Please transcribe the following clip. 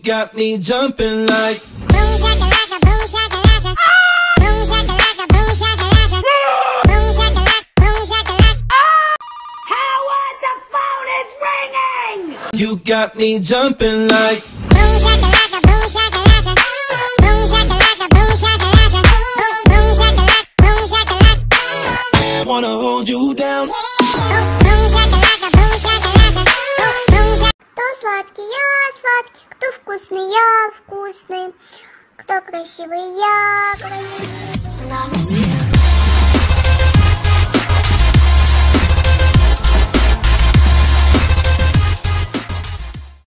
got me jumping like boom shakalaka, boom shakalaka, boom shakalaka, boom shakalaka, boom shakalaka, boom shakalaka. Howard, the phone is ringing! you got me jumping like Boom shakalaka, boom shakalaka, boom shakalaka, boom shakalaka, boom shakalaka, boom shakalaka. wanna hold you down. Boom shakalaka, boom shakalaka, boom shakalaka. Кто сладкий, я сладкий, кто вкусный, я вкусный, кто красивый, я красивый.